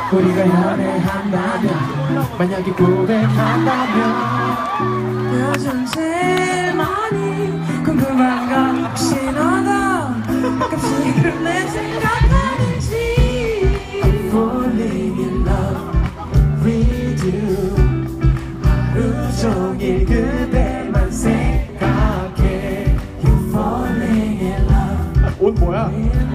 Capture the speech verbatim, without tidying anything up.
우리가 연애한다면 만약에 고백한다면 요즘 제일 많이 궁금한 건 혹시 너도 가끔씩은 내 생각하는지 I'm falling in love with you 하루 종일 그대만 생각해 You falling in love 옷 뭐야?